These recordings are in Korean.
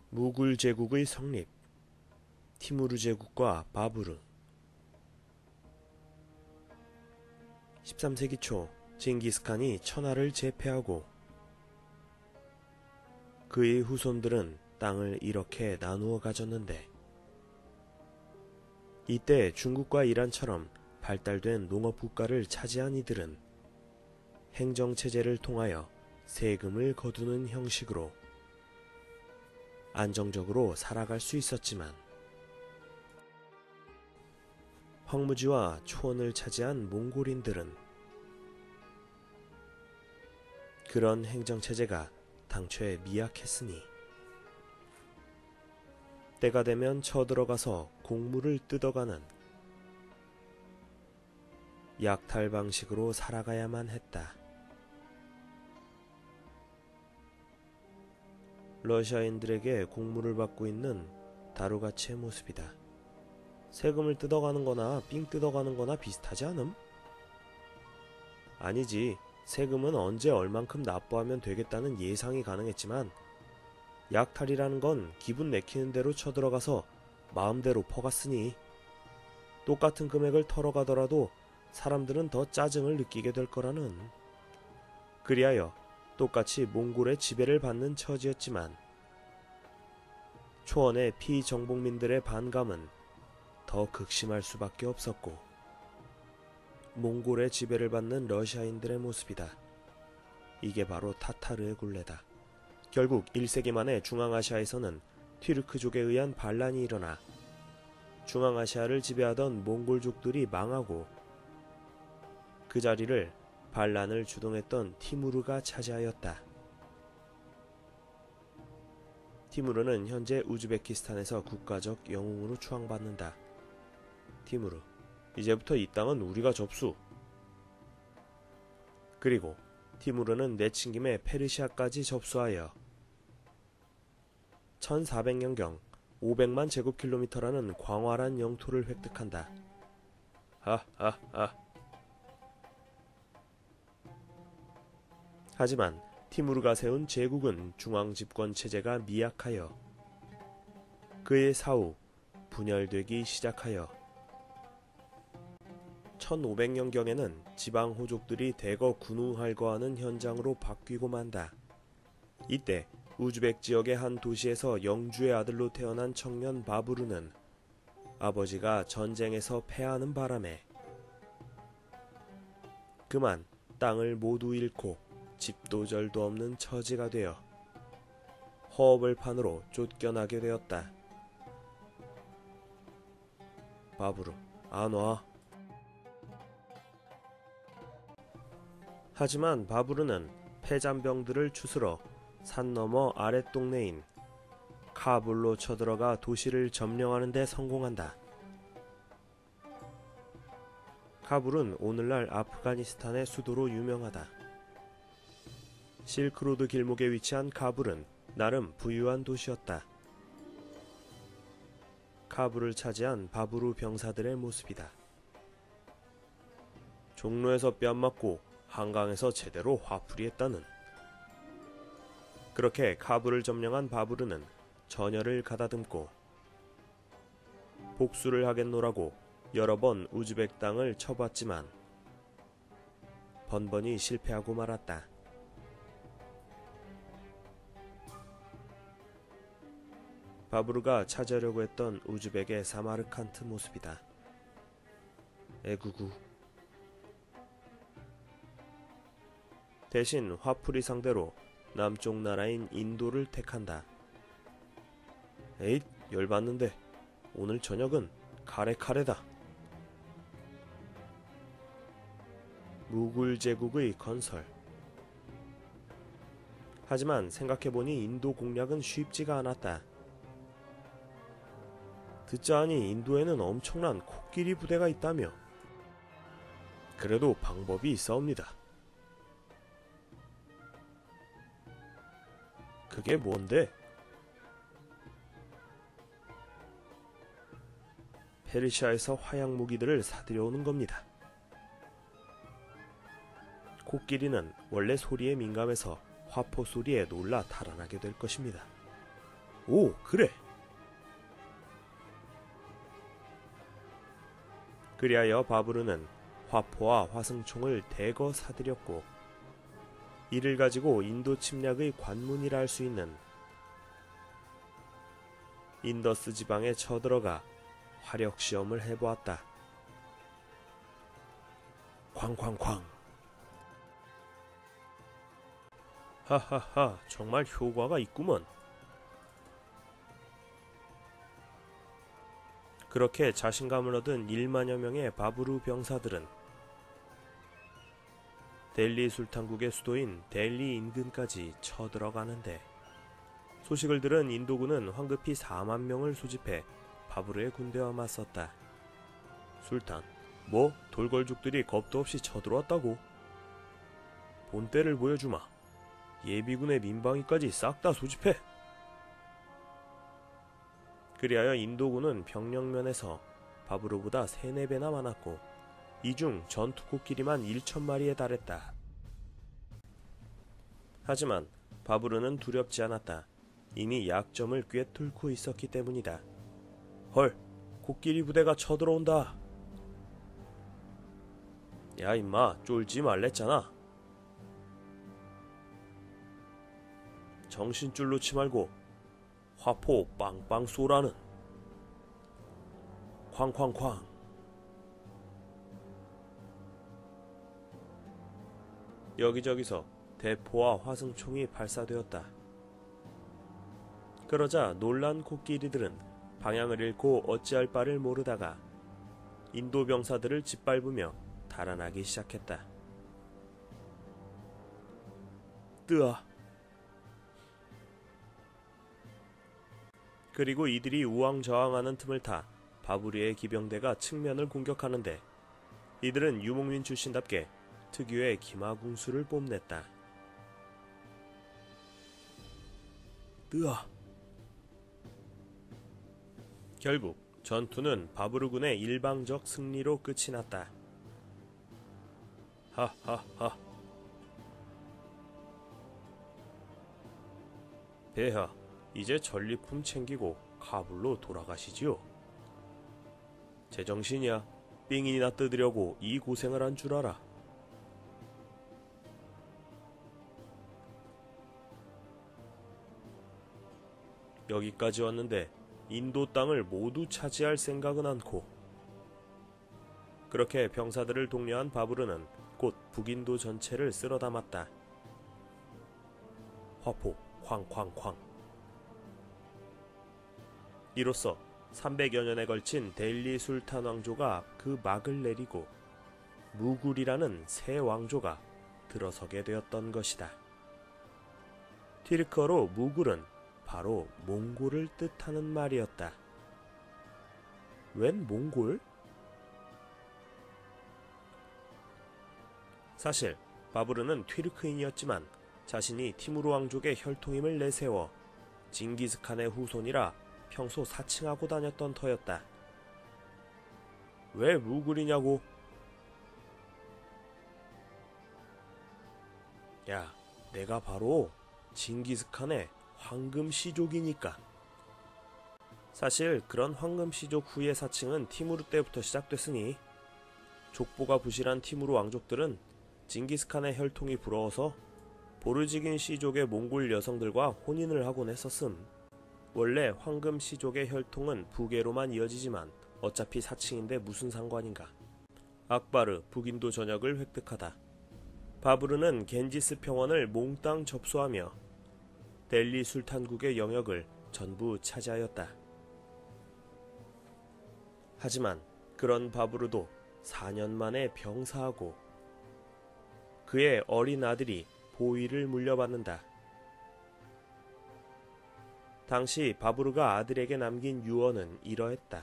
무굴 제국의 성립, 티무르 제국과 바부르. 13세기 초 징기스칸이 천하를 제패하고 그의 후손들은 땅을 이렇게 나누어 가졌는데, 이때 중국과 이란처럼 발달된 농업 국가를 차지한 이들은 행정체제를 통하여 세금을 거두는 형식으로 안정적으로 살아갈 수 있었지만, 황무지와 초원을 차지한 몽골인들은 그런 행정체제가 당초에 미약했으니 때가 되면 쳐들어가서 곡물을 뜯어가는 약탈 방식으로 살아가야만 했다. 러시아인들에게 곡물을 받고 있는 다루가치의 모습이다. 세금을 뜯어가는 거나 삥 뜯어가는 거나 비슷하지 않음? 아니지. 세금은 언제 얼만큼 납부하면 되겠다는 예상이 가능했지만, 약탈이라는 건 기분 내키는 대로 쳐들어가서 마음대로 퍼갔으니 똑같은 금액을 털어가더라도 사람들은 더 짜증을 느끼게 될 거라는. 그리하여 똑같이 몽골의 지배를 받는 처지였지만, 초원의 피정복민들의 반감은 더 극심할 수밖에 없었고, 몽골의 지배를 받는 러시아인들의 모습이다. 이게 바로 타타르의 굴레다. 결국 1세기 만에 중앙아시아에서는 튀르크족에 의한 반란이 일어나 중앙아시아를 지배하던 몽골족들이 망하고, 그 자리를 반란을 주동했던 티무르가 차지하였다. 티무르는 현재 우즈베키스탄에서 국가적 영웅으로 추앙받는다. 티무르, 이제부터 이 땅은 우리가 접수. 그리고 티무르는 내친김에 페르시아까지 접수하여 1400년경 500만 제곱킬로미터라는 광활한 영토를 획득한다. 하하하. 하지만 티무르가 세운 제국은 중앙집권 체제가 미약하여 그의 사후 분열되기 시작하여 1500년경에는 지방 호족들이 대거 군우할거하는 현장으로 바뀌고 만다. 이때 우즈벡 지역의 한 도시에서 영주의 아들로 태어난 청년 바부르는 아버지가 전쟁에서 패하는 바람에 그만 땅을 모두 잃고 집도 절도 없는 처지가 되어 허업을판으로 쫓겨나게 되었다. 바부르, 안 와. 하지만 바부르는 패잔병들을 추스러 산 너머 아랫동네인 카불로 쳐들어가 도시를 점령하는 데 성공한다. 카불은 오늘날 아프가니스탄의 수도로 유명하다. 실크로드 길목에 위치한 카불은 나름 부유한 도시였다. 카불을 차지한 바부르 병사들의 모습이다. 종로에서 뺨 맞고 한강에서 제대로 화풀이했다는. 그렇게 카불을 점령한 바부르는 전열을 가다듬고 복수를 하겠노라고 여러 번 우즈벡 땅을 쳐봤지만 번번이 실패하고 말았다. 바부르가 차지하려고 했던 우즈벡의 사마르칸트 모습이다. 에구구. 대신 화풀이 상대로 남쪽 나라인 인도를 택한다. 에잇, 열받는데 오늘 저녁은 카레다. 무굴 제국의 건설. 하지만 생각해보니 인도 공략은 쉽지가 않았다. 듣자하니 인도에는 엄청난 코끼리 부대가 있다며. 그래도 방법이 있사옵니다. 그게 뭔데? 페르시아에서 화약 무기들을 사들여오는 겁니다. 코끼리는 원래 소리에 민감해서 화포 소리에 놀라 달아나게 될 것입니다. 오, 그래. 그리하여 바브르는 화포와 화승총을 대거 사들였고 이를 가지고 인도 침략의 관문이라 할 수 있는 인더스 지방에 쳐들어가 화력 시험을 해보았다. 쾅쾅쾅. 하하하, 정말 효과가 있구먼. 그렇게 자신감을 얻은 1만여 명의 바브르 병사들은 델리 술탄국의 수도인 델리 인근까지 쳐들어가는데 소식을 들은 인도군은 황급히 4만 명을 소집해 바브르의 군대와 맞섰다. 술탄, 뭐 돌걸죽들이 겁도 없이 쳐들어왔다고? 본때를 보여주마. 예비군의 민방위까지 싹 다 소집해. 그리하여 인도군은 병력면에서 바브르보다 3-4배나 많았고 이 중 전투코끼리만 1,000마리에 달했다. 하지만 바브르는 두렵지 않았다. 이미 약점을 꿰뚫고 있었기 때문이다. 헐, 코끼리 부대가 쳐들어온다. 야 임마, 쫄지 말랬잖아. 정신줄 놓지 말고 화포 빵빵 쏘라는. 쾅쾅쾅. 여기저기서 대포와 화승총이 발사되었다. 그러자 놀란 코끼리들은 방향을 잃고 어찌할 바를 모르다가 인도 병사들을 짓밟으며 달아나기 시작했다. 뜨아. 그리고 이들이 우왕좌왕하는 틈을 타 바브르의 기병대가 측면을 공격하는데 이들은 유목민 출신답게 특유의 기마궁수를 뽐냈다. 뜨아. 결국 전투는 바브르군의 일방적 승리로 끝이 났다. 하하하. 폐하, 이제 전리품 챙기고 카불로 돌아가시지요. 제정신이야. 삥이나 뜯으려고 이 고생을 한 줄 알아. 여기까지 왔는데 인도 땅을 모두 차지할 생각은 않고. 그렇게 병사들을 독려한 바브르는 곧 북인도 전체를 쓸어담았다. 화포 쾅쾅쾅. 이로써 300여 년에 걸친 델리 술탄 왕조가 그 막을 내리고 무굴이라는 새 왕조가 들어서게 되었던 것이다. 튀르크어로 무굴은 바로 몽골을 뜻하는 말이었다. 웬 몽골? 사실 바브르는 튀르크인이었지만 자신이 티무르 왕족의 혈통임을 내세워 징기스칸의 후손이라 평소 사칭하고 다녔던 터였다. 왜 무굴이냐고? 야, 내가 바로 징기스칸의 황금시족이니까. 사실 그런 황금시족 후의 사칭은 티무르 때부터 시작됐으니 족보가 부실한 티무르 왕족들은 징기스칸의 혈통이 부러워서 보르지긴 시족의 몽골 여성들과 혼인을 하곤 했었음. 원래 황금시족의 혈통은 북계로만 이어지지만 어차피 사칭인데 무슨 상관인가. 악바르 북인도 전역을 획득하다. 바브르는 겐지스 평원을 몽땅 접수하며 델리 술탄국의 영역을 전부 차지하였다. 하지만 그런 바브르도 4년 만에 병사하고 그의 어린 아들이 보위를 물려받는다. 당시 바브르가 아들에게 남긴 유언은 이러했다.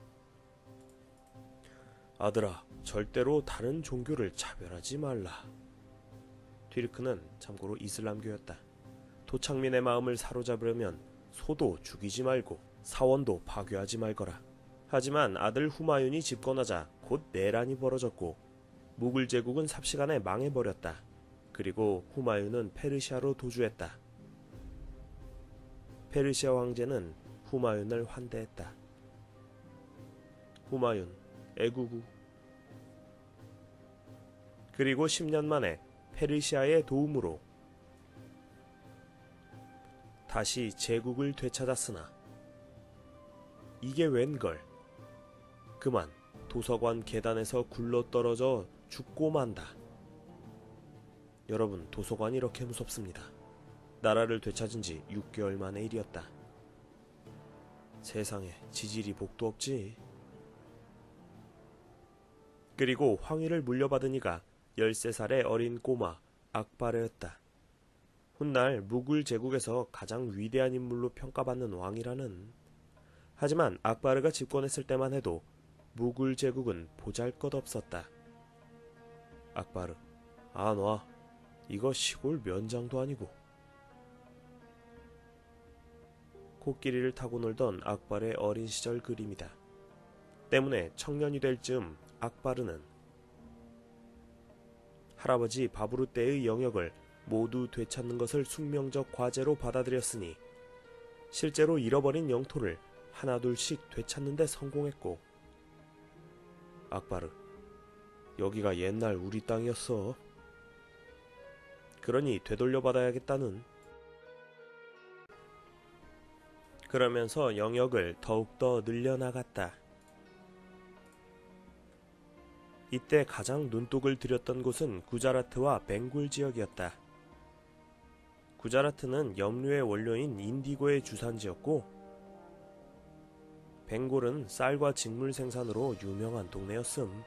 아들아, 절대로 다른 종교를 차별하지 말라. 튀르크는 참고로 이슬람교였다. 토착민의 마음을 사로잡으려면 소도 죽이지 말고 사원도 파괴하지 말거라. 하지만 아들 후마윤이 집권하자 곧 내란이 벌어졌고 무굴 제국은 삽시간에 망해버렸다. 그리고 후마윤은 페르시아로 도주했다. 페르시아 황제는 후마윤을 환대했다. 후마윤, 애구구. 그리고 10년 만에 페르시아의 도움으로 다시 제국을 되찾았으나 이게 웬걸. 그만 도서관 계단에서 굴러떨어져 죽고 만다. 여러분, 도서관이 이렇게 무섭습니다. 나라를 되찾은 지 6개월 만의 일이었다. 세상에 지질이 복도 없지. 그리고 황위를 물려받은 이가 13살의 어린 꼬마 악바르였다. 훗날 무굴 제국에서 가장 위대한 인물로 평가받는 왕이라는. 하지만 악바르가 집권했을 때만 해도 무굴 제국은 보잘것없었다. 악바르, 안 와. 이거 시골 면장도 아니고. 코끼리를 타고 놀던 악바르의 어린 시절 그림이다. 때문에 청년이 될 즈음 악바르는 할아버지 바부르 때의 영역을 모두 되찾는 것을 숙명적 과제로 받아들였으니 실제로 잃어버린 영토를 하나둘씩 되찾는 데 성공했고. 악바르, 여기가 옛날 우리 땅이었어. 그러니 되돌려받아야겠다는. 그러면서 영역을 더욱더 늘려나갔다. 이때 가장 눈독을 들였던 곳은 구자라트와 벵골 지역이었다. 구자라트는 염료의 원료인 인디고의 주산지였고 벵골은 쌀과 직물 생산으로 유명한 동네였음.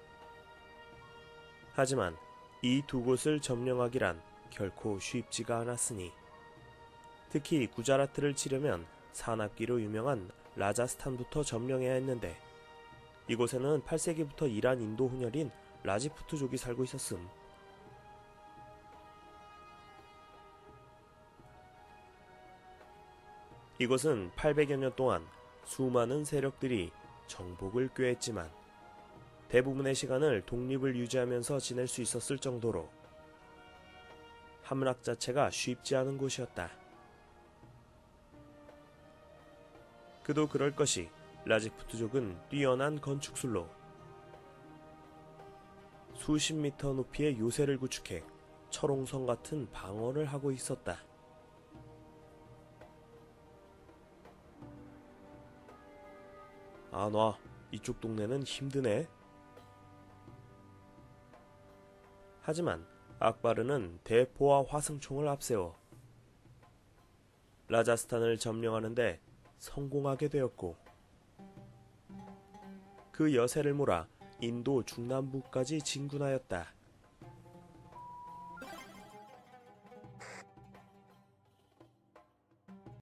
하지만 이 두 곳을 점령하기란 결코 쉽지가 않았으니 특히 구자라트를 치려면 산악기로 유명한 라자스탄부터 점령해야 했는데 이곳에는 8세기부터 이란 인도 혼혈인 라지푸트족이 살고 있었음. 이곳은 800여 년 동안 수많은 세력들이 정복을 꾀했지만 대부분의 시간을 독립을 유지하면서 지낼 수 있었을 정도로 함락 자체가 쉽지 않은 곳이었다. 그도 그럴 것이 라지푸트족은 뛰어난 건축술로 수십 미터 높이의 요새를 구축해 철옹성 같은 방어를 하고 있었다. 안 와. 이쪽 동네는 힘드네. 하지만 악바르는 대포와 화승총을 앞세워 라자스탄을 점령하는데 성공하게 되었고 그 여세를 몰아 인도 중남부까지 진군하였다.